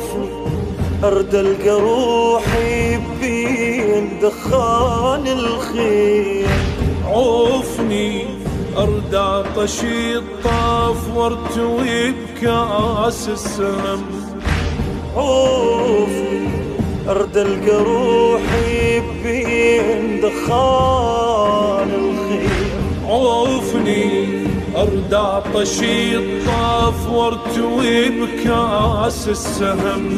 عوفني أرد ألقى روحي بين دخان الخيل. عوفني أرد عطش الطاف وارتوي بكاس السم. عوفني أرد ألقى روحي بين دخان الخيل. عوفني أرد عطش الطاف وارتوي بكاس السهم.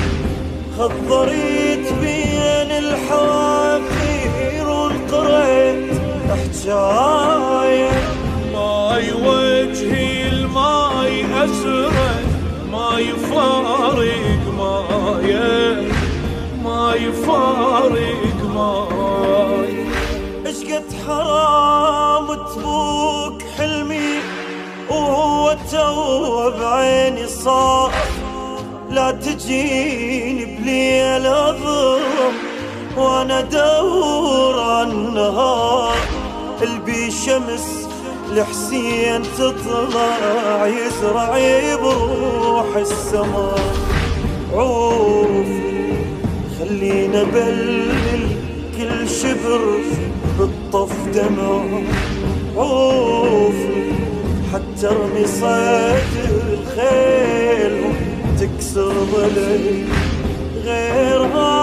خضريت بين الحوافير وانقريت حجاية. ماي وجهي الماي أسرد ما يفارق ماي، ما يفارق ماي. اشقد حرام تبوك حلمي وهو تو بعيني صار. لا تجيني بليل اظلم وانا ادور عالنهار. البي شمس لحسين تطلع يزرع بروح السماء. عوفني خلينا بلل كل شبر بالطف دمع. عوفني حتى ارمي صيد الخيل تكسر ظلي غيرها